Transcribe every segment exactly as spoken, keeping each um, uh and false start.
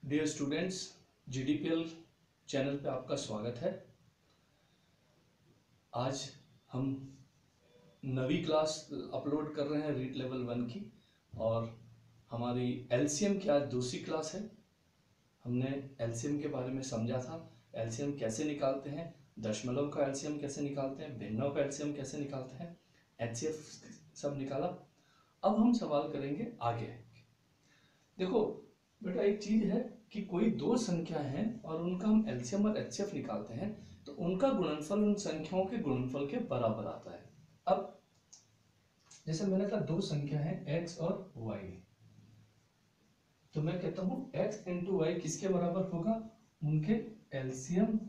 Dear students, जीडीपीएल channel पे आपका स्वागत है। आज हम नवी क्लास अपलोड कर रहे हैं रीड लेवल वन की, और हमारी एलसीएम की आज दूसरी क्लास है। हमने एलसीएम के बारे में समझा था, एलसीएम कैसे निकालते हैं, दशमलव का एलसीएम कैसे निकालते हैं, भिन्नों का एलसीएम कैसे निकालते हैं, एचसीएफ सब निकाला। अब हम सवाल करेंगे आगे। देखो बेटा, एक चीज है कि कोई दो संख्या है और उनका हम एलसीएम और एचसीएफ निकालते हैं तो उनका गुणनफल उन संख्याओं के गुणनफल के बराबर आता है। अब जैसे मैंने कहा दो संख्या है x और y, तो मैं कहता हूं x इंटू वाई किसके बराबर होगा? उनके एलसीएम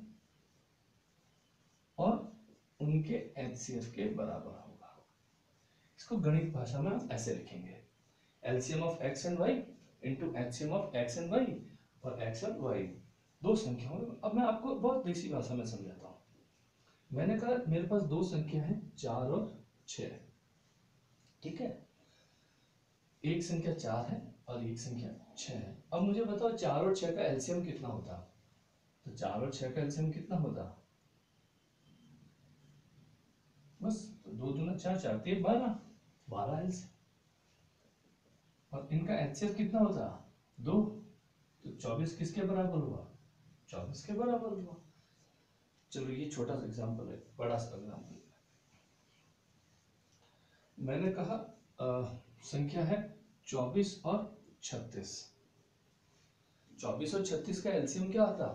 और उनके एचसीएफ के बराबर होगा। इसको गणित भाषा में हम ऐसे लिखेंगे, LCM of x and y into HCM of x and y, और x और y दो संख्याओं। अब मैं आपको बहुत देसी भाषा में समझाता हूं। मैंने कहा मेरे पास दो संख्या है चार और छह, ठीक है। एक संख्या चार है और एक संख्या छह है। अब मुझे बताओ चार और छह का एलसीएम कितना होता? तो चार और छह का एलसीएम कितना होता? बस तो दो दूना चार, चार तीन बारह, बारह एलसीएम। और इनका एचसीएफ कितना होता? दो, तो चौबीस किसके बराबर हुआ? चौबीस के बराबर हुआ। चलो ये छोटा सा एग्जांपल है, बड़ा सा एग्जांपल। मैंने कहा आ, संख्या है चौबीस और छत्तीस। चौबीस और छत्तीस का एलसीएम क्या आता?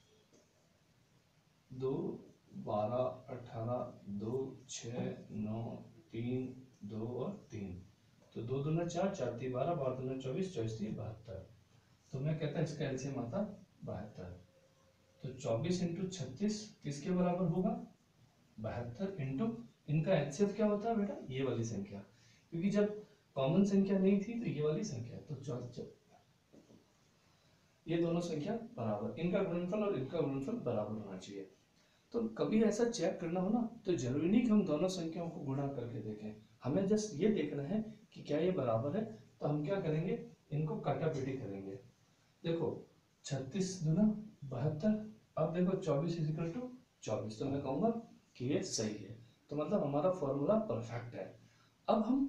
दो, बारह, अठारह, दो, छह, नौ, तीन, दो और तीन। तो दो दूना चार, चार तीन बारह, बारह दूना चौबीस, चौबीस तीन बहत्तर। तो मैं कहता इसका एलसीएम आता बहत्तर। तो चौबीस इंटू छत्तीस किसके बराबर होगा? बहत्तर। इंटू इनका एचसीएफ क्या होता है बेटा? ये वाली संख्या, क्योंकि जब कॉमन संख्या नहीं थी तो ये वाली संख्या, तो ये दोनों संख्या बराबर, इनका गुणनफल और इनका गुणनफल बराबर होना चाहिए। तो कभी ऐसा चेक करना हो ना, तो जरूरी नहीं कि हम दोनों संख्याओं को गुणा करके देखें, हमें जस्ट ये देखना है कि क्या ये बराबर है। तो हम क्या करेंगे, इनको काटापीटी करेंगे। देखो छत्तीस दुना बहत्तर, अब देखो चौबीस इजिकल टू चौबीस, तो मैं कहूंगा कि ये सही है। तो मतलब हमारा फॉर्मूला परफेक्ट है। अब हम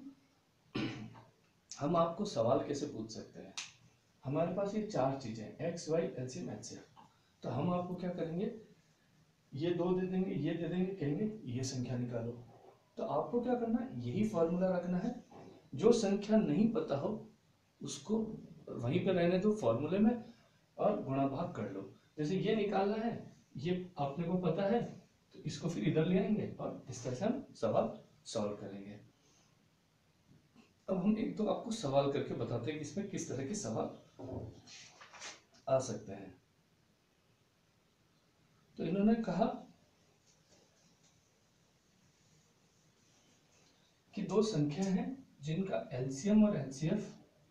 हम आपको सवाल कैसे पूछ सकते हैं? हमारे पास ये चार चीजें एक्स वाई एलसीएम एचसीएफ, तो हम आपको क्या करेंगे, ये दो दे देंगे, ये दे देंगे, कहेंगे ये संख्या निकालो। तो आपको क्या करना है, यही फॉर्मूला रखना है। जो संख्या नहीं पता हो उसको वहीं पे रहने दो फॉर्मूले में, और गुणा भाग कर लो। जैसे ये निकालना है, ये अपने को पता है, तो इसको फिर इधर ले आएंगे और इस तरह से हम सवाल सॉल्व करेंगे। अब हम एक तो आपको सवाल करके बताते हैं कि इसमें किस तरह के सवाल आ सकते हैं। तो इन्होंने कहा कि दो संख्या हैं जिनका एलसीएम और एचसीएफ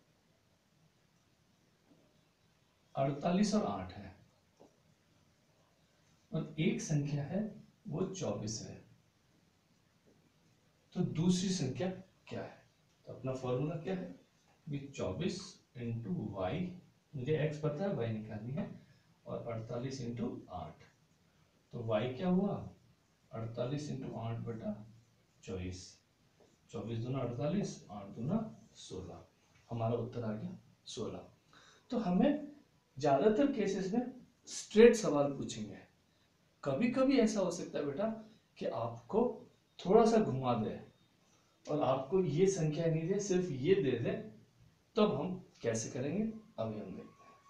अड़तालीस और आठ है, और एक संख्या है वो चौबीस है। तो दूसरी संख्या क्या है? तो अपना फॉर्मूला क्या है कि चौबीस इंटू वाई, मुझे एक्स पता है, वाई निकालनी है, और अड़तालीस इंटू आठ। तो वाई क्या हुआ? अड़तालीस इंटू आठ बटा चौबीस, चौबीस दूना अड़तालीस, आठ दूना सोलह, हमारा उत्तर आ गया सोलह। तो हमें ज्यादातर केसेस में स्ट्रेट सवाल पूछेंगे। कभी कभी ऐसा हो सकता है बेटा कि आपको थोड़ा सा घुमा दे और आपको ये संख्या नहीं दे, सिर्फ ये दे दे, तब तो हम कैसे करेंगे अभी हम देखते हैं।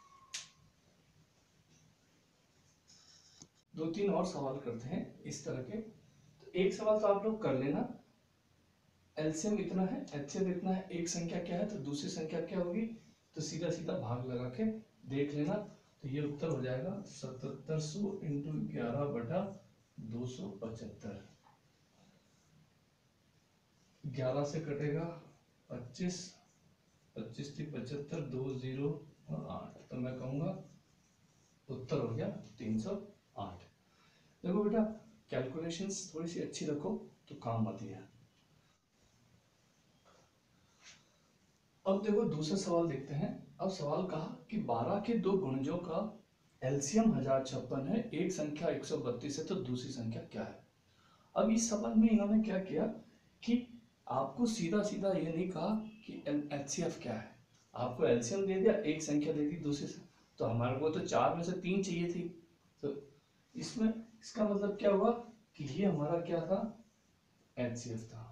दो तीन और सवाल करते हैं इस तरह के। तो एक सवाल तो आप लोग कर लेना, एलसीएम इतना है, एचसीएफ इतना है, एक संख्या क्या है तो दूसरी संख्या क्या होगी, तो सीधा सीधा भाग लगा के देख लेना। तो ये उत्तर हो जाएगा सतहत्तर सौ इंटू ग्यारह बटा दो सौ पचहत्तर। ग्यारह से कटेगा पच्चीस, पच्चीस थी पचहत्तर, दो जीरो और आठ, तो मैं कहूंगा उत्तर हो गया तीन सौ आठ। देखो बेटा, कैलकुलेशंस थोड़ी सी अच्छी रखो तो काम आती है। अब देखो दूसरा सवाल देखते हैं। अब सवाल कहा कि बारह के दो गुणजों का एलसीएम हजार छप्पन है, एक संख्या एक सौ बत्तीस है, तो दूसरी संख्या क्या है। अब इस सवाल में इन्होंने क्या किया कि आपको सीधा सीधा ये नहीं कहा कि एचसीएफ क्या है, आपको एलसीएम दे दिया, एक संख्या दे दी दूसरी से, तो हमारे को तो चार में से तीन चाहिए थी। तो इसमें इसका मतलब क्या हुआ कि ये हमारा क्या था, एचसीएफ था।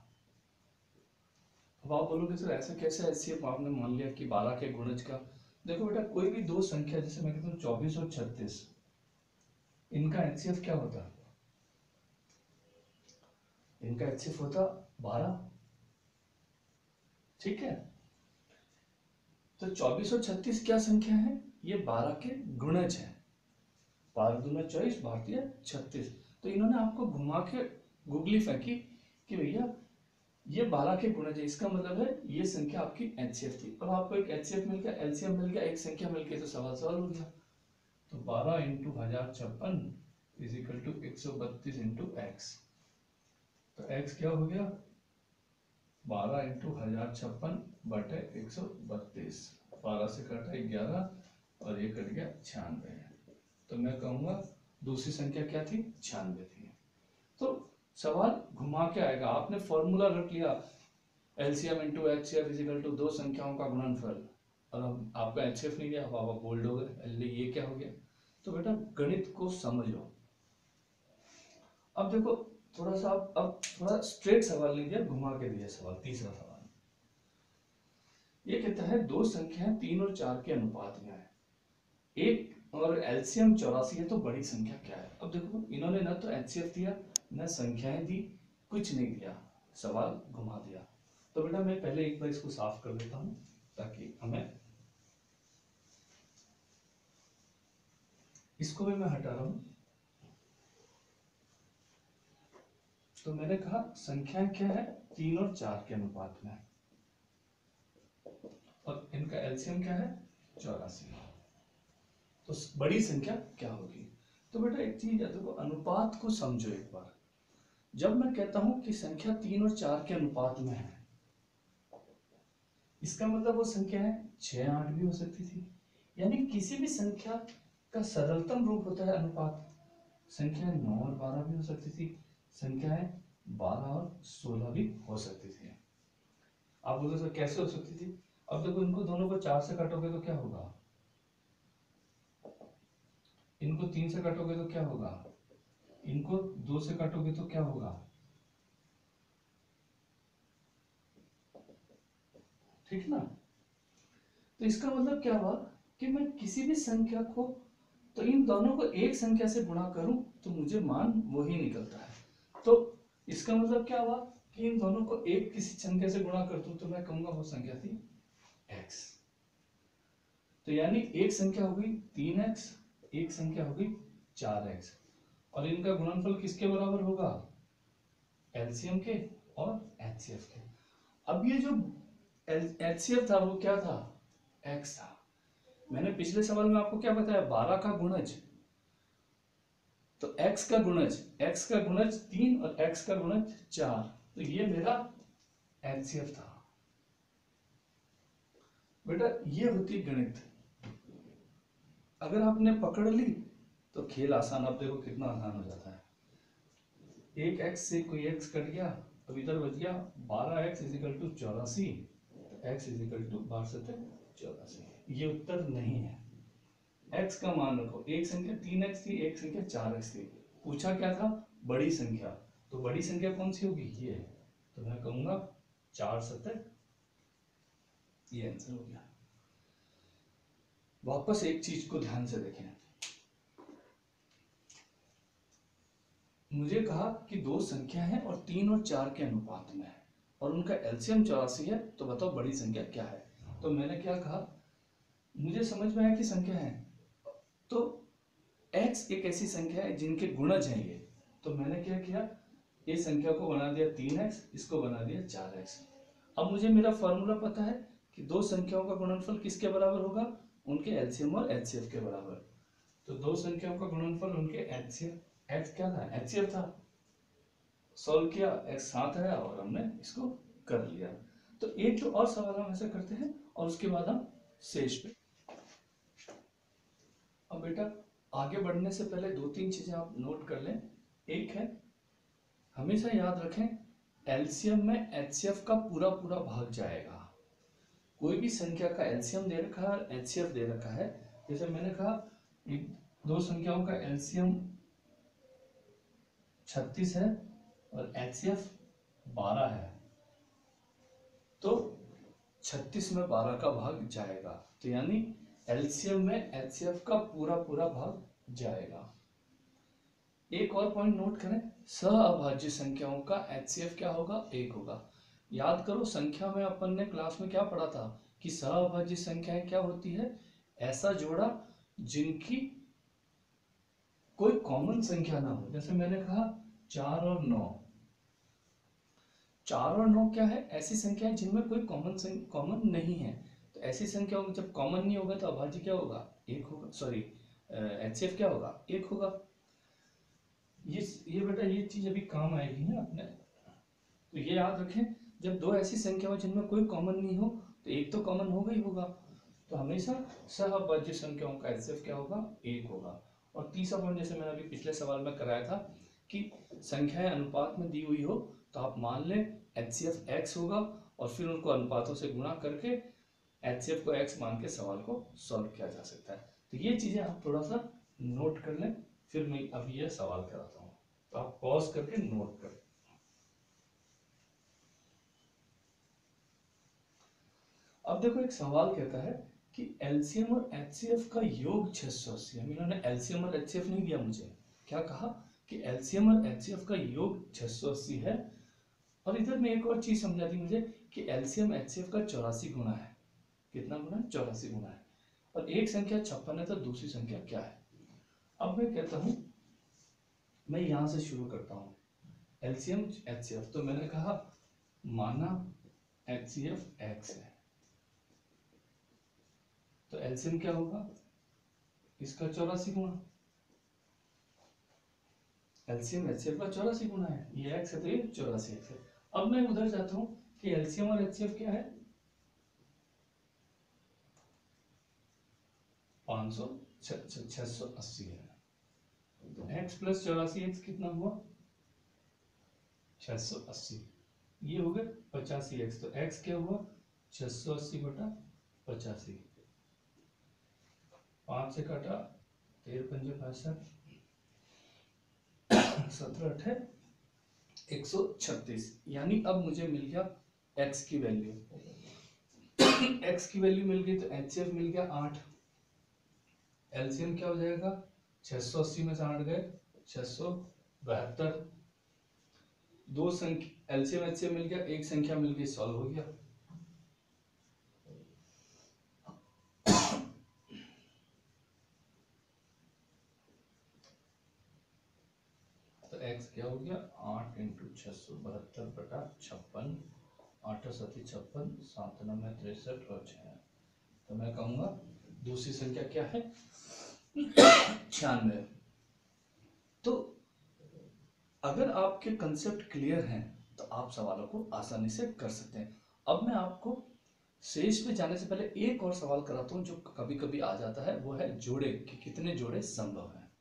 अब आप बोलोगे सर ऐसा कैसे एचसीएफ आपने मान लिया कि बारह के गुणज का। देखो बेटा कोई भी दो संख्या, जैसे मैं कहता हूँ चौबीस और छत्तीस, इनका एचसीएफ क्या होता, इनका एचसीएफ होता बारह। ठीक है, तो चौबीस और छत्तीस क्या संख्या है, ये बारह के गुणज है। बारह दूना चौबीस, भारतीय छत्तीस। तो इन्होंने आपको घुमा के गुगली फेंकी कि भैया ये बारह के गुणज है, इसका मतलब है ये संख्या आपकी एचसीएफ थी। अब आपको एक एचसीएफ मिल गया, एलसीएम मिल गया, एक संख्या मिल गई, तो सवाल सवाल हो गया। तो बारह इंटू हजार छप्पन इजिकल टू एक सौ बत्तीस इंटू एक्स। तो एक्स क्या हो गया, बारह इंटू हजार छप्पन बटे एक सौ बत्तीस। बारह से कटा ग्यारह और ये कट गया छियानवे। तो मैं कहूंगा दूसरी संख्या क्या थी, छियानवे थी। तो सवाल घुमा के आएगा, आपने फॉर्मूला रख लिया LCM into HCF equal to दो संख्याओं का गुणनफल, और अब आपका एचसीएफ नहीं गया, अब आप बोल्ड हो गए, ये क्या हो गया। तो बेटा गणित को समझो। अब देखो थोड़ा सा, अब अब थोड़ा स्ट्रेट सवाल नहीं दिया, घुमा के दिया सवाल। तीसरा सवाल ये कहता है दो संख्याएं तीन और चार के अनुपात में है, एक और एलसीएम चौरासी है, तो बड़ी संख्या क्या है। अब देखो इन्होंने ना तो एचसीएफ दिया ना संख्याएं दी, कुछ नहीं दिया, सवाल घुमा दिया। तो बेटा मैं पहले एक बार इसको साफ कर देता हूं ताकि हमें, इसको भी मैं हटा रहा हूं। तो मैंने कहा संख्याएं क्या है, तीन और चार के अनुपात में, और इनका एलसीएम क्या है, चौरासी। तो बड़ी संख्या क्या होगी। तो बेटा एक चीज है, देखो अनुपात को समझो एक बार। जब मैं कहता हूं कि संख्या तीन और चार के अनुपात में है, इसका मतलब वो संख्या है छह आठ भी हो सकती थी, यानी किसी भी संख्या का सरलतम रूप होता है अनुपात। संख्या नौ और बारह भी हो सकती थी, संख्याएं बारह और सोलह भी हो सकती थी। आप बोलोगे सर कैसे हो सकती थी। अब देखो इनको दोनों को चार से काटोगे तो क्या होगा, इनको तीन से काटोगे तो क्या होगा, इनको दो से काटोगे तो क्या होगा। ठीक ना। तो इसका मतलब क्या हुआ कि मैं किसी भी संख्या को, तो इन दोनों को एक संख्या से गुणा करूं तो मुझे मान वही निकलता है। तो इसका मतलब क्या हुआ कि इन दोनों को एक किसी संख्या से गुणा कर दूं तो मैं कहूंगा वो संख्या थी x। तो यानी एक संख्या हो गई तीन एक्स, एक संख्या हो गई चार एक्स, और इनका गुणनफल किसके बराबर होगा, एलसीएम के और एचसीएफ के। अब ये जो एचसीएफ था वो क्या था, x था। मैंने पिछले सवाल में आपको क्या बताया, बारह का गुणज, तो x का गुणज, x का गुणज तीन और x का गुणज चार, तो ये मेरा एचसीएफ था। बेटा ये होती गणित, अगर आपने पकड़ ली तो खेल आसान। अब देखो कितना आसान हो जाता है, एक x से कोई x कट गया, अब इधर बच गया बारह एक्स इजिकल टू चौरासी, एक्स इजिकल टू बारह सत्तर चौरासी। ये उत्तर नहीं है, x का मान रखो, एक संख्या तीन एक्स थी, एक संख्या चार एक्स थी, पूछा क्या था बड़ी संख्या, तो बड़ी संख्या कौन सी होगी, ये। तो मैं कहूंगा चार सत्तर, ये आंसर हो गया। वापस एक चीज को ध्यान से देखें, मुझे कहा कि दो संख्या है और तीन और चार के अनुपात में है और उनका एलसीएम चौरासी है, तो बताओ बड़ी संख्या क्या है। तो मैंने क्या कहा, मुझे समझ में आया कि संख्या है, तो x एक ऐसी संख्या है जिनके गुणज हैं ये, तो मैंने क्या किया, ये संख्या को बना दिया तीन एक्स, इसको बना दिया चार एक्स। अब मुझे मेरा फॉर्मूला पता है कि दो संख्याओं का गुणनफल किसके बराबर होगा, उनके एलसीएम और एचसीएफ के बराबर। तो दो संख्याओं का गुणनफल उनके एचसीएफ, एक्स क्या था, एचसीएफ था, सॉल्व किया, एक्स सात आया और हमने इसको कर लिया। तो एक तो और सवाल हम ऐसे करते हैं, और उसके बाद हम शेष पे। अब बेटा आगे बढ़ने से पहले दो तीन चीजें आप नोट कर लें। एक है, हमेशा याद रखें एलसीएम में एचसीएफ का पूरा पूरा भाग जाएगा। कोई भी संख्या का एलसीएम दे रखा है और एचसीएफ दे रखा है, जैसे मैंने कहा एक दो संख्याओं का एलसीएम छत्तीस है और एचसीएफ बारह है, तो छत्तीस में बारह का भाग जाएगा, तो यानी एलसीएम में एचसीएफ का पूरा पूरा भाग जाएगा। एक और पॉइंट नोट करें, सहअभाज्य संख्याओं का एचसीएफ क्या होगा, एक होगा। याद करो संख्या में अपन ने क्लास में क्या पढ़ा था कि सहअभाज्य संख्याएं क्या होती है, ऐसा जोड़ा जिनकी कोई कॉमन संख्या ना हो। जैसे मैंने कहा चार और नौ, चार और नौ क्या है, ऐसी संख्या है जिनमें कोई कॉमन कॉमन नहीं है। तो ऐसी संख्याओं में जब कॉमन नहीं होगा तो अभाज्य क्या होगा, एक होगा, सॉरी एचसीएफ क्या होगा, एक होगा। ये ये बेटा ये चीज अभी काम आएगी ना अपने, तो ये याद रखें जब दो ऐसी संख्या हो जिनमें कोई कॉमन नहीं हो तो एक तो कॉमन होगा ही होगा, तो हमेशा सहअभाज्य संख्याओं का एचसीएफ क्या होगा, एक होगा। और तीसरा पॉइंट जैसे मैंने अभी पिछले सवाल में कराया था कि संख्याएं अनुपात में दी हुई हो तो आप मान लें एचसीएफ एक्स होगा और फिर उनको अनुपातों से गुणा करके एचसीएफ को एक्स मान के सवाल को सॉल्व किया जा सकता है। तो ये चीजें आप थोड़ा सा नोट कर लें, फिर मैं अभी यह सवाल कराता हूँ, तो आप पॉज करके नोट करें। अब देखो एक सवाल कहता है कि एलसीएम और एचसीएफ का योग छह सौ अस्सी, हम इन्होंने एलसीएम और एचसीएफ नहीं दिया मुझे, क्या कहा कि एलसीएम और एचसीएफ का योग छह सौ अस्सी है। और इधर में एक और चीज समझा दी मुझे कि एलसीएम एचसीएफ का चौरासी गुना है, कितना गुना है, चौरासी गुना है, और एक संख्या छप्पन है तो दूसरी संख्या क्या है। अब मैं कहता हूं, मैं यहां से शुरू करता हूं, एलसीएम एचसीएफ, तो मैंने कहा माना एचसीएफ एक्स है, तो एलसीएम क्या होगा, इसका चौरासी गुना, एलसीएम एचसीएफ का चौरासी गुना है, ये एक्स है तो ये चौरासी एक्स है। अब मैं उधर जाता हूं कि एलसीएम और एचसीएफ क्या है, पांच सौ छह सौ अस्सी है, तो x प्लस चौरासी एक्स कितना हुआ, छह सौ अस्सी, ये हो गए पचासी एक्स, तो x क्या हुआ, छह सौ अस्सी बटा पचासी, पांच से काटा तेरह पंजे पैंसठ, सत्रह अठे एक सौ छत्तीस, यानी अब मुझे मिल गया x की वैल्यू, x की वैल्यू मिल गई तो एचसीएफ मिल गया आठ, एलसीएम क्या हो जाएगा, छह सौ अस्सी में से आठ गए छह सौ बहत्तर, दो संख्या एलसीएम एचसीएफ मिल गया, एक संख्या मिल गई, सॉल्व हो गया। तो x क्या हो गया, आठ इंटू छह सौ बहत्तर बटा छप्पन, आठ सती छप्पन, सात नब्बे तिरसठ और छह, तो मैं कहूंगा दूसरी संख्या क्या है, छियानवे। तो अगर आपके कंसेप्ट क्लियर हैं तो आप सवालों को आसानी से कर सकते हैं। अब मैं आपको शेष पे जाने से पहले एक और सवाल कराता हूं जो कभी कभी आ जाता है, वो है जोड़े कि कितने जोड़े संभव हैं।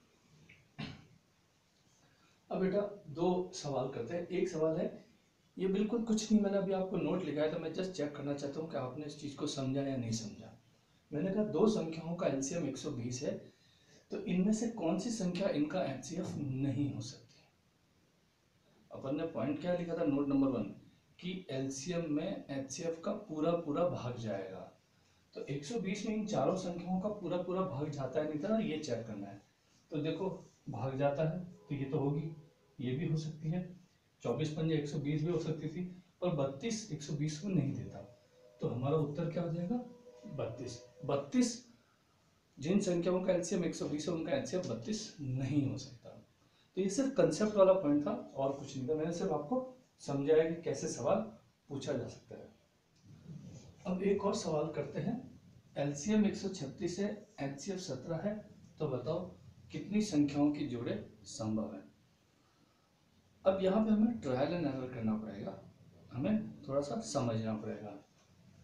अब बेटा दो सवाल करते हैं। एक सवाल है, ये बिल्कुल कुछ नहीं, मैंने अभी आपको नोट लिखा है तो मैं जस्ट चेक करना चाहता हूँ कि आपने इस चीज को समझा या नहीं समझा। मैंने कहा दो संख्याओं का एलसीएम एक सौ बीस है, तो इनमें से कौन सी संख्या इनका एचसीएफ नहीं हो सकती। अपन ने पॉइंट क्या लिखा था, नोट नंबर वन, कि एलसीएम में एचसीएफ का पूरा पूरा भाग जाएगा, तो एक सौ बीस में इन चारों संख्याओं का पूरा पूरा भाग जाता है नहीं था, ये चेक करना है। तो देखो भाग जाता है तो ये तो होगी, ये भी हो सकती है, चौबीस पंजे एक सौ बीस भी हो सकती थी, पर बत्तीस एक सौ बीस को नहीं देता, तो हमारा उत्तर क्या हो जाएगा, बत्तीस। बत्तीस जिन संख्याओं का एलसीएम एक सौ बीस है उनका एचसीएफ बत्तीस नहीं हो सकता। तो ये सिर्फ कंसेप्ट वाला पॉइंट था और कुछ नहीं था, मैंने सिर्फ आपको समझाया कि कैसे सवाल पूछा जा सकता है। अब एक और सवाल करते हैं, एलसीएम एक सौ छत्तीस है, एचसीएफ सत्रह है, तो बताओ कितनी संख्याओं के जोड़े संभव है। अब यहाँ पे हमें ट्रायल एंड एरर करना पड़ेगा, हमें थोड़ा सा समझना पड़ेगा।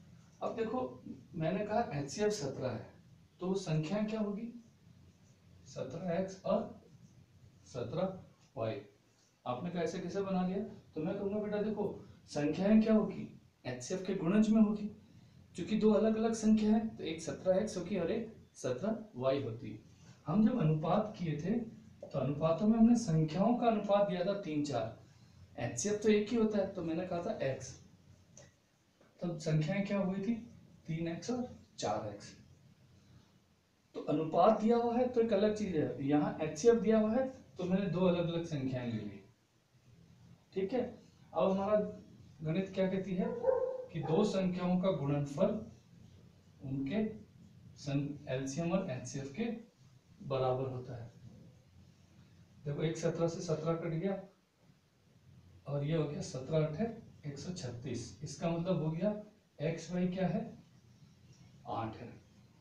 अब देखो मैंने कहा एच सी एफ सत्रह है, तो वो संख्या क्या होगी, सत्रह एक्स और सत्रह वाई। आपने कहा ऐसे कैसे बना लिया, तो मैं कहूंगा बेटा देखो संख्याएं क्या होगी, एच सी एफ के गुणज में होगी, क्योंकि दो अलग अलग संख्या है, तो एक सत्रह एक्स होगी और एक सत्रह वाई होती। हम जब अनुपात किए थे तो अनुपातों में हमने संख्याओं का अनुपात दिया था तीन चार, एच सी एफ तो एक ही होता है, तो मैंने कहा था एक्स, तो संख्याएं क्या हुई थी, तीन एक्स और चार एक्स। तो अनुपात दिया हुआ है तो एक अलग चीज है, यहाँ एच सी एफ दिया हुआ है तो मैंने दो अलग अलग संख्याएं ले ली। ठीक है, अब हमारा गणित क्या कहती है कि दो संख्याओं का गुणनफल उनके एलसीएम और एचसीएफ के बराबर होता है। देखो एक सत्रह से सत्रह कट गया और ये हो गया सत्रह अठे एक सौ छत्तीस, इसका मतलब हो गया एक्स वाई क्या है, आठ है।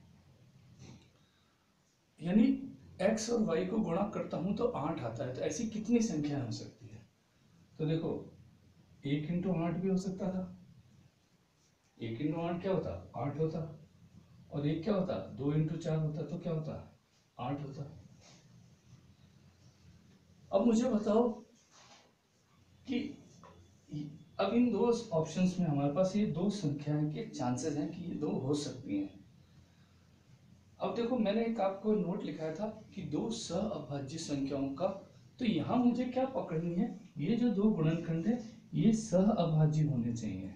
यानी x और y को गुणा करता हूं तो आठ आता है। तो ऐसी कितनी संख्या हो सकती है, तो देखो एक इंटू आठ भी हो सकता था, एक इंटू आठ क्या होता, आठ होता, और एक क्या होता, दो इंटू चार होता, तो क्या होता, आठ होता। अब मुझे बताओ कि अब इन दो ऑप्शंस में हमारे पास ये दो संख्याएं के चांसेस हैं कि ये दो हो सकती हैं। अब देखो मैंने एक आपको नोट लिखाया था कि दो सहअभाज्य संख्याओं का, तो यहां मुझे क्या पकड़नी है, ये जो दो गुणनखंड है ये सहअभाज्य होने चाहिए।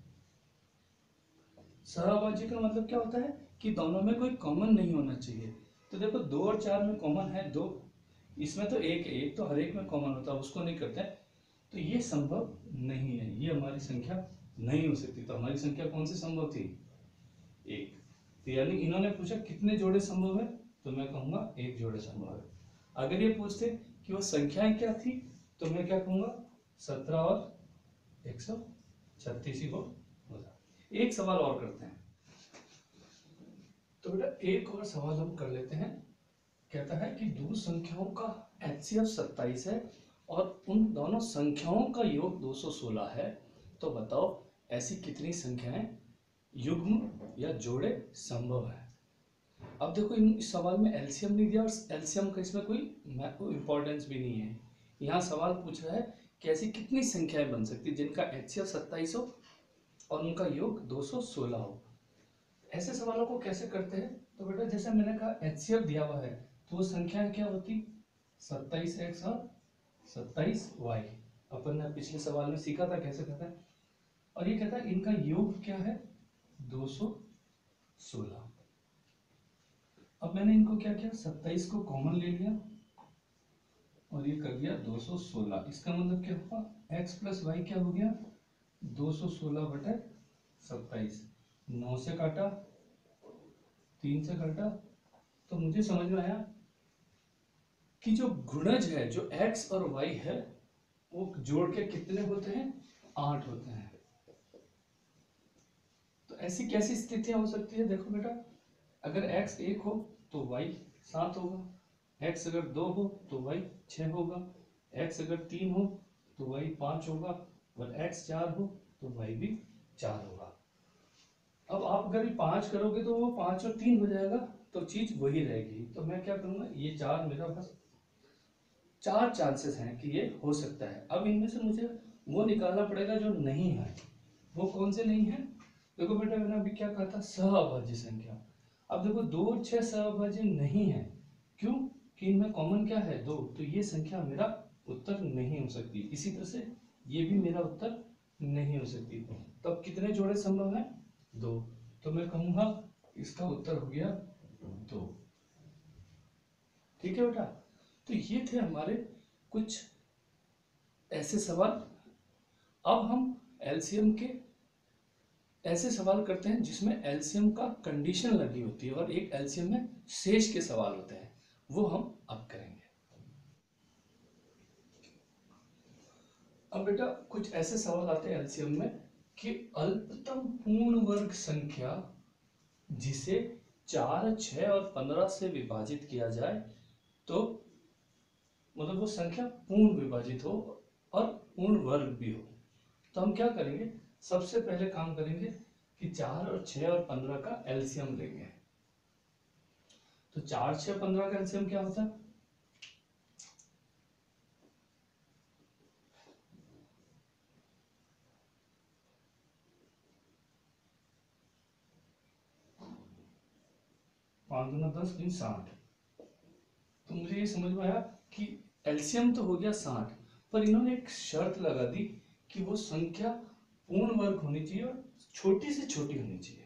सहअभाज्य का मतलब क्या होता है कि दोनों में कोई कॉमन नहीं होना चाहिए। तो देखो दो और चार में कॉमन है दो, इसमें तो एक है, एक तो हर एक में कॉमन होता है, उसको नहीं करते, तो ये संभव नहीं है, ये हमारी संख्या नहीं हो सकती। तो हमारी संख्या कौन सी संभव थी, एक। तो यानी इन्होंने पूछा कितने जोड़े संभव है, तो मैं कहूंगा एक जोड़े संभव है। अगर ये पूछते कि वो संख्याएं क्या थी, तो मैं क्या कहूंगा सत्रह और एक सौ छत्तीस ही हो होता। एक सवाल और करते हैं, तो बेटा एक और सवाल हम कर लेते हैं। कहता है कि दो संख्याओं का एचसीएफ सत्ताईस है और उन दोनों संख्याओं का योग दो सौ सोलह है, तो बताओ ऐसी कितनी संख्याएं युग्म या जोड़े संभव है। अब देखो इस सवाल में एलसीएम नहीं दिया और एलसीएम का इसमें कोई इंपॉर्टेंस भी नहीं है। यहाँ सवाल पूछ रहा है कि ऐसी कितनी संख्याएं बन सकती है जिनका एचसीएफ सत्ताईस हो और उनका योग दो सौ सोलह हो। ऐसे सवालों को कैसे करते हैं, तो बेटा जैसे मैंने कहा एचसीएफ दिया हुआ है तो वो संख्याएं क्या होती, सत्ताईस एक्स और सत्ताईस वाई। अपन ने पिछले सवाल में सीखा था कैसे करते हैं। और ये कहता है इनका योग क्या है, दो सौ सोलह। अब मैंने इनको क्या किया, सत्ताईस को कॉमन ले लिया और ये कर दिया दो सौ सोलह। इसका मतलब क्या हुआ, x प्लस वाई क्या हो गया, दो सौ सोलह बटे सत्ताईस। नौ से काटा, तीन से काटा, तो मुझे समझ में आया कि जो गुणज है जो x और y है वो जोड़ के कितने होते हैं, आठ होते हैं। तो ऐसी कैसी स्थितियां हो सकती है, देखो बेटा अगर x एक हो तो y सात होगा, x अगर दो हो तो y छह होगा, x अगर तीन हो तो y पांच होगा, और x चार हो तो y भी चार होगा। अब आप अगर ये पांच करोगे तो वो पांच और तीन हो जाएगा, तो चीज वही रहेगी। तो मैं क्या करूंगा, ये चार मेरा बस चार चांसेस हैं कि ये हो सकता है। अब इनमें से मुझे वो निकालना पड़ेगा जो नहीं है। वो कौन से नहीं है, देखो बेटा मैंने अभी क्या कहा था, सहअभाज्य संख्या। अब देखो दो और छह सहअभाज्य नहीं है, क्यों कि इनमें कॉमन क्या है, दो, तो ये संख्या मेरा उत्तर नहीं हो सकती। इसी तरह से ये भी मेरा उत्तर नहीं हो सकती। तो अब कितने जोड़े संभव है, दो। तो मैं कहूंगा इसका उत्तर हो गया दो। ठीक है बेटा, तो ये थे हमारे कुछ ऐसे सवाल। अब हम एलसीएम के ऐसे सवाल करते हैं जिसमें एलसीएम का कंडीशन लगी होती है और एक एलसीएम में शेष के सवाल होते हैं, वो हम अब करेंगे। अब बेटा कुछ ऐसे सवाल आते हैं एलसीएम में कि अल्पतम पूर्ण वर्ग संख्या जिसे चार, छह और पंद्रह से विभाजित किया जाए तो मतलब वो संख्या पूर्ण विभाजित हो और पूर्ण वर्ग भी हो। तो हम क्या करेंगे, सबसे पहले काम करेंगे कि चार और छह और पंद्रह का एलसीएम लेंगे। तो चार छह पंद्रह का एलसीएम क्या होता है? पांच दूना दस, तीन साठ। तो मुझे ये समझ में आया कि एलसीएम तो हो गया साठ, पर इन्होंने एक शर्त लगा दी कि वो संख्या पूर्ण वर्ग होनी चाहिए और छोटी से छोटी होनी चाहिए।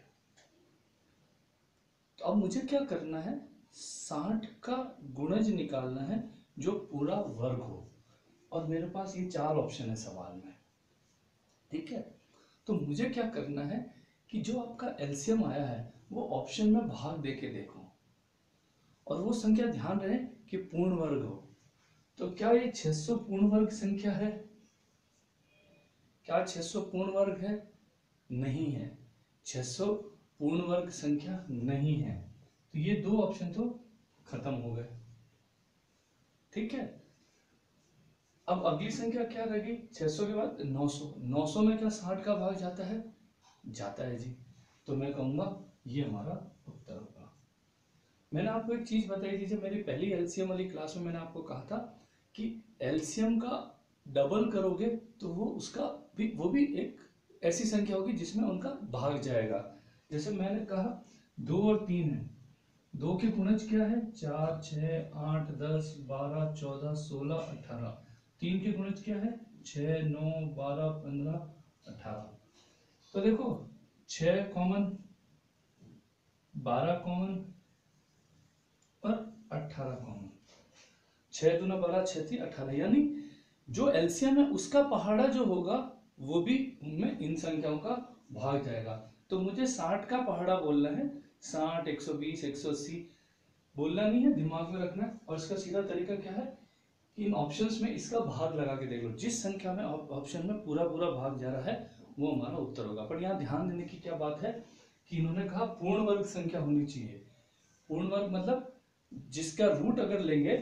तो अब मुझे क्या करना है, साठ का गुणज निकालना है जो पूरा वर्ग हो, और मेरे पास ये चार ऑप्शन है सवाल में, ठीक है। तो मुझे क्या करना है कि जो आपका एलसीएम आया है वो ऑप्शन में भाग देके देखो, और वो संख्या ध्यान रहे कि पूर्ण वर्ग हो। तो क्या ये छह सौ पूर्ण वर्ग संख्या है? क्या छह सौ पूर्ण वर्ग है? नहीं है, छह सौ पूर्ण वर्ग संख्या नहीं है। तो ये दो ऑप्शन तो खत्म हो गए, ठीक है। अब अगली संख्या क्या रहेगी? छह सौ के बाद नौ सौ। नौ सौ में क्या साठ का भाग जाता है? जाता है जी। तो मैं कहूंगा ये हमारा उत्तर होगा। मैंने आपको एक चीज बताई थी, जब मेरी पहली एलसीएम वाली क्लास में मैंने आपको कहा था कि एलसीएम का डबल करोगे तो वो उसका भी वो भी एक ऐसी संख्या होगी जिसमें उनका भाग जाएगा। जैसे मैंने कहा दो और तीन है, दो के गुणज क्या है? चार, छः, आठ, दस, बारह, चौदह, सोलह, अठारह। तीन के गुणज क्या है? छः, नौ, बारह, पंद्रह, अठारह। तो देखो छः कॉमन, बारह कॉमन और अठारह कॉमन। छः दूना बारह, छः थी अठारह, यानी जो एलसीएम है उसका पहाड़ा जो होगा वो भी उनमें इन संख्याओं का भाग जाएगा। तो मुझे साठ का पहाड़ा बोलना है, साठ, एक सौ बीस, एक सौ अस्सी बोलना नहीं है, दिमाग में रखना है। और इसका सीधा तरीका क्या है कि इन ऑप्शंस में इसका भाग लगा के देख लो, जिस संख्या में ऑप्शन में पूरा पूरा भाग जा रहा है वो हमारा उत्तर होगा। पर यहाँ ध्यान देने की क्या बात है कि इन्होंने कहा पूर्ण वर्ग संख्या होनी चाहिए। पूर्ण वर्ग मतलब जिसका रूट अगर लेंगे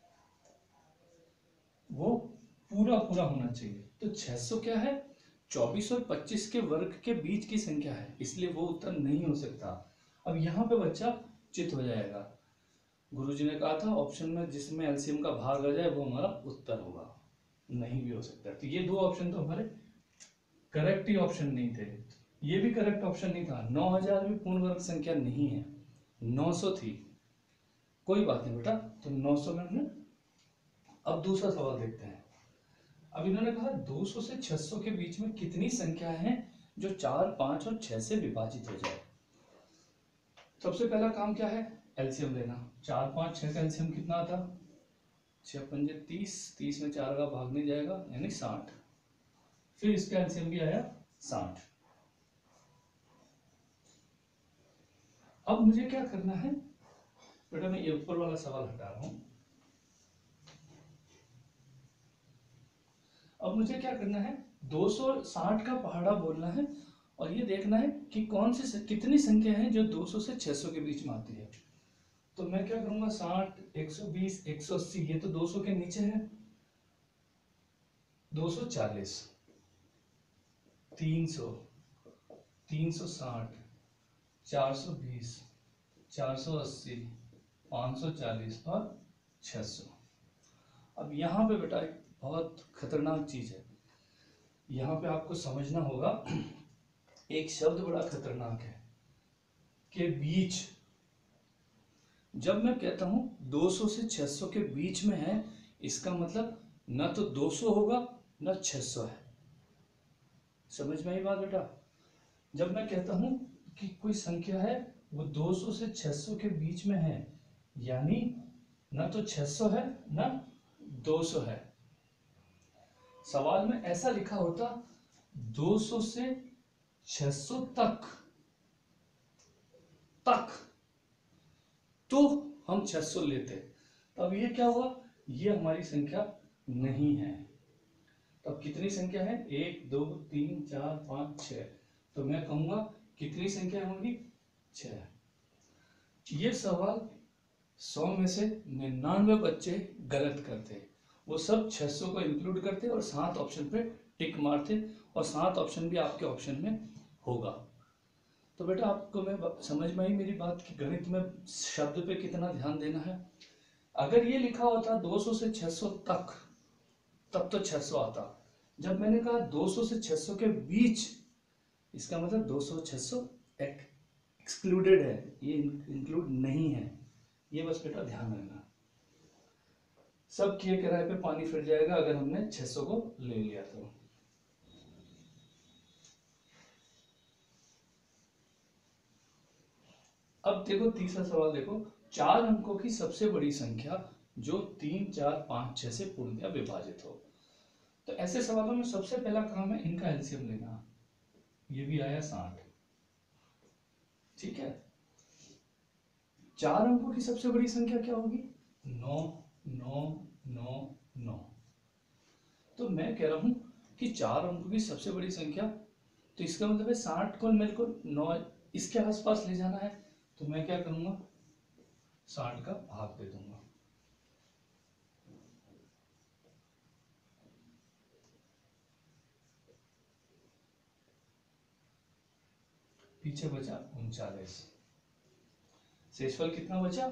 वो पूरा पूरा होना चाहिए। तो छह सौ क्या है? चौबीस और पच्चीस के वर्ग के बीच की संख्या है, इसलिए वो उत्तर नहीं हो सकता। अब यहाँ पे बच्चा चित हो जाएगा, गुरुजी ने कहा था ऑप्शन में जिसमें एलसीएम का भाग आ जाए वो हमारा उत्तर होगा, नहीं भी हो सकता। तो ये दो ऑप्शन तो हमारे करेक्ट ही ऑप्शन नहीं थे। ये भी करेक्ट ऑप्शन नहीं था। नौ हजार भी पूर्ण वर्ग संख्या नहीं है, नौ सौ थी। कोई बात नहीं बेटा, तो नौ सौ में हमने। अब दूसरा सवाल देखते हैं। अब इन्होंने कहा दो सौ से छह सौ के बीच में कितनी संख्या है जो चार, पांच और छह से विभाजित हो जाए। सबसे पहला काम क्या है? एलसीएम लेना। चार, पांच, छह का एलसीएम कितना आता? छह पंजे तीस, तीस में चार का भाग नहीं जाएगा यानी साठ। फिर इसका एलसीएम भी आया साठ। अब मुझे क्या करना है बेटा, मैं ये ऊपर वाला सवाल हटा रहा हूं। अब मुझे क्या करना है, दो सौ साठ का पहाड़ा बोलना है और ये देखना है कि कौन सी कितनी संख्या है जो दो सौ से छह सौ के बीच में आती है। तो मैं क्या करूंगा, साठ, एक सौ बीस, एक सौ अस्सी, ये तो दो सौ के नीचे है। दो सौ चालीस, तीन सौ, तीन सौ साठ, चार सौ बीस, चार सौ अस्सी, पाँच सौ चालीस और छह सौ। अब यहाँ पे बेटा एक बहुत खतरनाक चीज है, यहाँ पे आपको समझना होगा। एक शब्द बड़ा खतरनाक है के बीच। जब मैं कहता हूं दो सौ से छह सौ के बीच में है, इसका मतलब न तो दो सौ होगा न छह सौ है। समझ में आई बात बेटा? जब मैं कहता हूं कि कोई संख्या है वो दो सौ से छह सौ के बीच में है, यानी न तो छह सौ है न दो सौ है। सवाल में ऐसा लिखा होता दो सौ से छह सौ तक तक तो हम छह सौ लेते। तब ये क्या हुआ, ये हमारी संख्या नहीं है। तब कितनी संख्या है? एक, दो, तीन, चार, पांच, छह। तो मैं कहूंगा कितनी संख्या होंगी? छह। ये सवाल सौ में से निन्यानवे बच्चे गलत करते, वो सब छह सौ को इंक्लूड करते और सात ऑप्शन पे टिक मारते, और सात ऑप्शन भी आपके ऑप्शन में होगा। तो बेटा आपको मैं ब- समझ में आई मेरी बात कि गणित में शब्द पे कितना ध्यान देना है। अगर ये लिखा होता दो सौ से छह सौ तक, तब तो छह सौ आता। जब मैंने कहा दो सौ से छह सौ के बीच, इसका मतलब दो सौ छह सौ एक्सक्लूडेड है, ये इंक्लूड नहीं है। ये बस बेटा ध्यान रखना। सब किए किराए पे पानी फिर जाएगा अगर हमने छह सौ को ले लिया तो। अब देखो तीसरा सवाल देखो, चार अंकों की सबसे बड़ी संख्या जो तीन चार पांच छह से पूर्णतः विभाजित हो। तो ऐसे सवालों में सबसे पहला काम है इनका एलसीएम लेना। ये भी आया साठ। ठीक है, चार अंकों की सबसे बड़ी संख्या क्या होगी? नौ नौ नौ नौ। तो मैं कह रहा हूं कि चार अंकों की सबसे बड़ी संख्या, तो इसका मतलब है साठ को मेरे को नौ इसके आसपास ले जाना है। तो मैं क्या करूंगा, साठ का भाग दे दूंगा। पीछे बचा उनचालीस। शेषफल कितना बचा?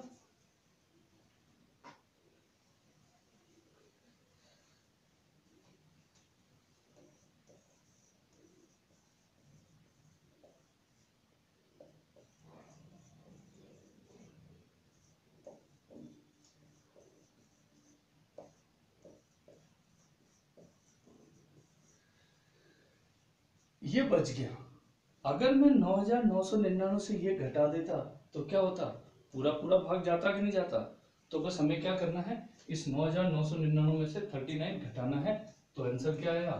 ये बच गया। अगर मैं नौ हजार नौ सौ निन्यानवे से ये घटा देता तो क्या होता? पूरा पूरा भाग जाता कि नहीं जाता? तो बस हमें क्या करना है, इस नौ हजार नौ सौ निन्यानवे में से थर्टी नाइन घटाना है। तो आंसर क्या आएगा?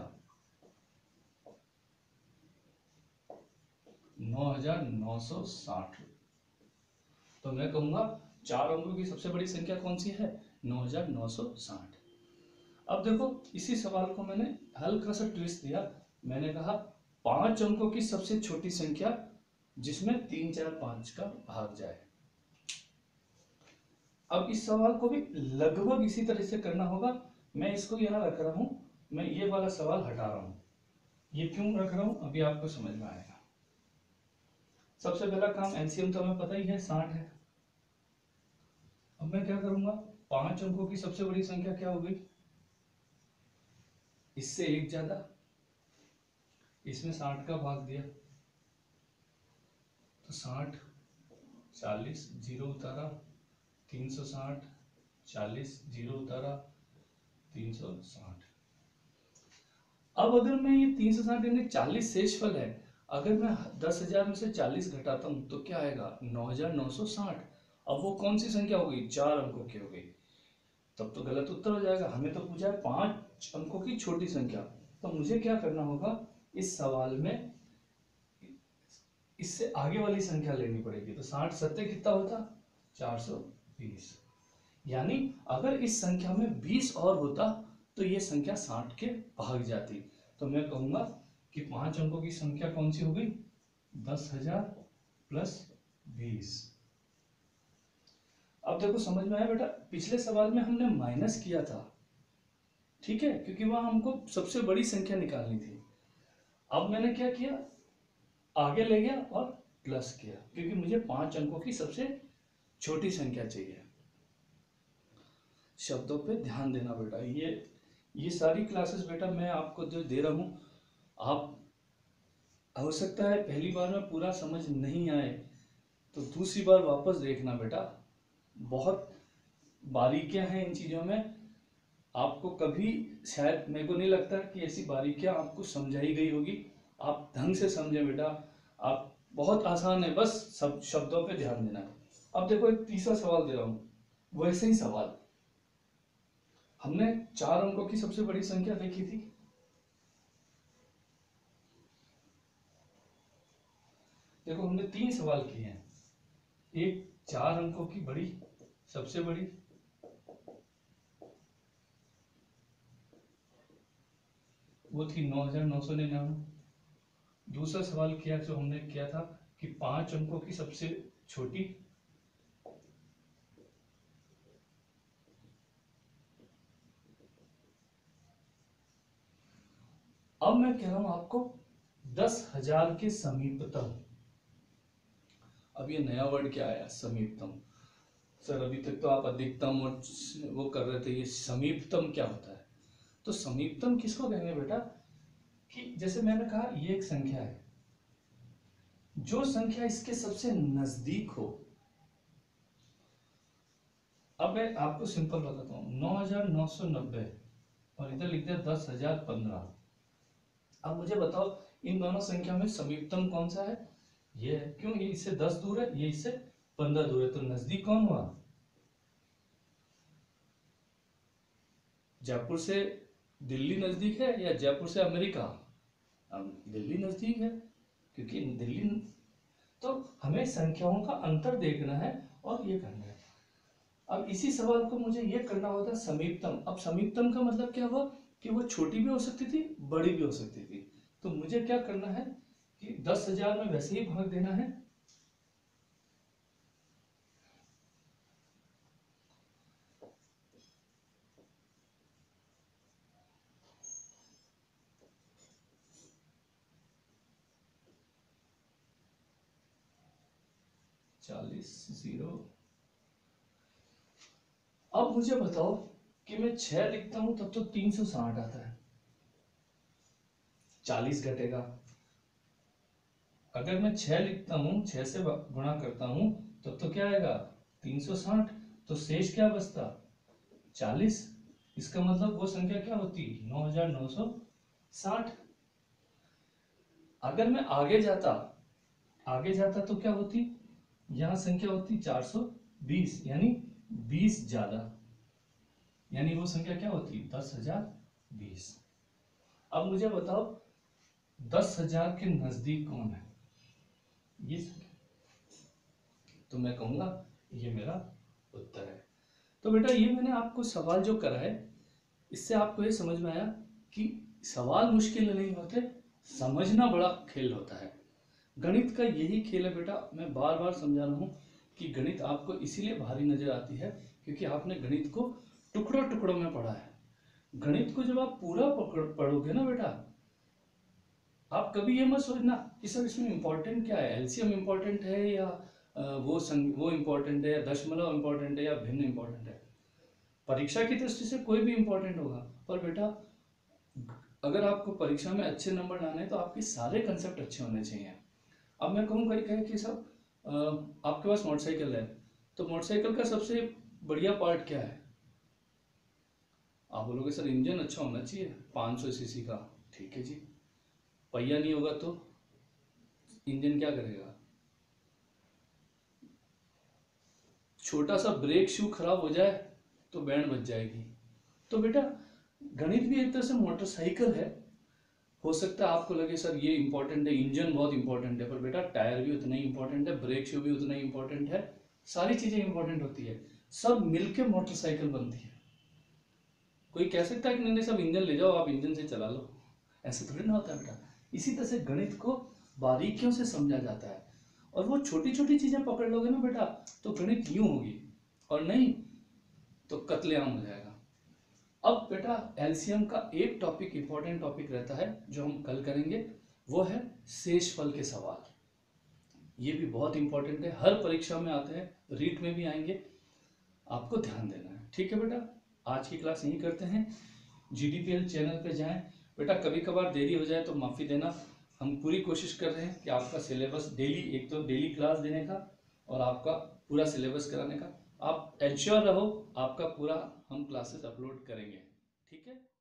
नौ हजार नौ सौ साठ। तो मैं कहूंगा चार अंकों की सबसे बड़ी संख्या कौन सी है? नौ हजार नौ सौ साठ। अब देखो इसी सवाल को मैंने हल्का सा ट्विस्ट दिया। मैंने कहा पांच अंकों की सबसे छोटी संख्या जिसमें तीन चार पांच का भाग जाए। अब इस सवाल को भी लगभग इसी तरह से करना होगा। मैं इसको यहां रख रहा हूं, मैं ये वाला सवाल हटा रहा हूं। ये क्यों रख रहा हूं अभी आपको समझ में आएगा। सबसे पहला काम एलसीएम तो हमें पता ही है साठ है। अब मैं क्या करूंगा, पांच अंकों की सबसे बड़ी संख्या क्या हो गई? इससे एक ज्यादा, इसमें साठ का भाग दिया तो साठ, चालीस जीरो उतारा, तीन सौ साठ, चालीस जीरो उतारा, तीन सौ साठ। अब अगर मैं ये तीन सौ साठ यानी चालीस शेषफल है, अगर मैं दस हजार में से चालीस घटाता हूं तो क्या आएगा? नौ हजार नौ सौ साठ। अब वो कौन सी संख्या हो गई? चार अंकों की हो गई। तब तो गलत उत्तर हो जाएगा। हमें तो पूछा है पांच अंकों की छोटी संख्या। तो मुझे क्या करना होगा इस सवाल में, इससे आगे वाली संख्या लेनी पड़ेगी। तो साठ सत्ते कितना होता? चार सौ बीस। यानी अगर इस संख्या में बीस और होता तो ये संख्या साठ के भाग जाती। तो मैं कहूंगा कि पांच अंकों की संख्या कौन सी हो गई? दस हजार प्लस बीस। अब देखो समझ में आया बेटा, पिछले सवाल में हमने माइनस किया था, ठीक है, क्योंकि वहां हमको सबसे बड़ी संख्या निकालनी थी। अब मैंने क्या किया, आगे ले गया और प्लस किया, क्योंकि मुझे पांच अंकों की सबसे छोटी संख्या चाहिए। शब्दों पे ध्यान देना बेटा। ये ये सारी क्लासेस बेटा मैं आपको जो दे रहा हूं, आप हो सकता है पहली बार में पूरा समझ नहीं आए तो दूसरी बार वापस देखना बेटा। बहुत बारीकियां हैं इन चीजों में। आपको कभी, शायद मेरे को नहीं लगता कि ऐसी बारीकियां आपको समझाई गई होगी। आप ढंग से समझे बेटा। आप, बहुत आसान है, बस सब शब्दों पे ध्यान देना। अब देखो एक तीसरा सवाल दे रहा हूं, वैसे ही सवाल। हमने चार अंकों की सबसे बड़ी संख्या देखी थी। देखो हमने तीन सवाल किए हैं। एक चार अंकों की बड़ी सबसे बड़ी, वो थी नौ हजार नौ सौ निन्यानवे। दूसरा सवाल किया जो हमने किया था कि पांच अंकों की सबसे छोटी, अब मैं कह रहा हूं आपको दस हजार के समीपतम। अब ये नया वर्ड क्या आया, समीपतम। सर अभी तक तो आप अधिकतम और वो कर रहे थे, ये समीपतम क्या होता है? तो समीपतम किसको कहेंगे बेटा, कि जैसे मैंने कहा ये एक संख्या है, जो संख्या इसके सबसे नजदीक हो। अब मैं आपको सिंपल बताता हूं, नौ हजार नौ सौ नब्बे और इधर लिख दिया दस हजार पंद्रह। अब मुझे बताओ इन दोनों संख्या में समीपतम कौन सा है? ये है। क्यों? ये इससे दस दूर है, ये इससे पंद्रह दूर है, तो नजदीक कौन हुआ? जयपुर से दिल्ली नजदीक है या जयपुर से अमेरिका? अब दिल्ली नजदीक है, क्योंकि दिल्ली। तो हमें संख्याओं का अंतर देखना है और ये करना है। अब इसी सवाल को मुझे ये करना होता समीपतम। अब समीपतम का मतलब क्या हुआ कि वो छोटी भी हो सकती थी, बड़ी भी हो सकती थी। तो मुझे क्या करना है कि दस हजार में वैसे ही भाग देना है, चालीस जीरो। अब मुझे बताओ कि मैं छह लिखता हूं तब तो तीन सौ साठ आता है, चालीस घटेगा। अगर मैं छह लिखता हूं, छह से गुणा करता हूं तब तो क्या आएगा, तीन सौ साठ। तो शेष क्या बचता, चालीस। इसका मतलब वो संख्या क्या होती, नौ हजार नौ सौ साठ। अगर मैं आगे जाता आगे जाता तो क्या होती, यहां संख्या होती चार सौ बीस, यानी बीस ज्यादा, यानी वो संख्या क्या होती, दस हजार बीस। अब मुझे बताओ दस हजार के नजदीक कौन है, ये संख्या। तो मैं कहूंगा ये मेरा उत्तर है। तो बेटा ये मैंने आपको सवाल जो करा है, इससे आपको ये समझ में आया कि सवाल मुश्किल नहीं होते, समझना बड़ा खेल होता है। गणित का यही खेल है बेटा। मैं बार बार समझा रहा हूं कि गणित आपको इसीलिए भारी नजर आती है क्योंकि आपने गणित को टुकड़ों टुकड़ों में पढ़ा है। गणित को जब आप पूरा पढ़ोगे ना बेटा, आप कभी ये मत सोचना कि सर इसमें इंपॉर्टेंट क्या है, एलसीएम इंपॉर्टेंट है या वो संग, वो इंपॉर्टेंट है या दशमलव इंपॉर्टेंट है या भिन्न इंपॉर्टेंट है। परीक्षा की दृष्टि से कोई भी इंपॉर्टेंट होगा, पर बेटा अगर आपको परीक्षा में अच्छे नंबर लाने हैं तो आपके सारे कंसेप्ट अच्छे होने चाहिए। अब मैं कहूँगा कहीं कि सब आपके पास मोटरसाइकिल है, तो मोटरसाइकिल का सबसे बढ़िया पार्ट क्या है? आप बोलोगे सर इंजन अच्छा होना चाहिए, पाँच सौ सीसी का। ठीक है जी, पहिया नहीं होगा तो इंजन क्या करेगा? छोटा सा ब्रेक शू खराब हो जाए तो बैंड बज जाएगी। तो बेटा गणित भी एक तरह से मोटरसाइकिल है। हो सकता है आपको लगे सर ये इंपॉर्टेंट है, इंजन बहुत इंपॉर्टेंट है, पर बेटा टायर भी उतना ही इंपॉर्टेंट है, ब्रेक शू भी उतना ही इंपॉर्टेंट है, सारी चीजें इंपॉर्टेंट होती है, सब मिलके मोटरसाइकिल बनती है। कोई कह सकता है कि नहीं सब इंजन ले जाओ, आप इंजन से चला लो, ऐसे थोड़ी ना होता है बेटा। इसी तरह से गणित को बारीकियों से समझा जाता है, और वो छोटी छोटी चीजें पकड़ लोगे ना बेटा तो गणित यूं होगी, और नहीं तो कत्लेआम हो जाएगा। अब बेटा एलसीएम का एक टॉपिक इंपॉर्टेंट टॉपिक रहता है जो हम कल करेंगे, वो है शेषफल के सवाल। ये भी बहुत इंपॉर्टेंट है, हर परीक्षा में आते हैं, रीट में भी आएंगे, आपको ध्यान देना है। ठीक है बेटा, आज की क्लास यही करते हैं। जीडीपीएल चैनल पे जाएं बेटा, कभी कभार देरी हो जाए तो माफ़ी देना। हम पूरी कोशिश कर रहे हैं कि आपका सिलेबस डेली, एक तो डेली क्लास देने का और आपका पूरा सिलेबस कराने का। आप एंश्योर रहो आपका पूरा हम क्लासेस अपलोड करेंगे। ठीक है।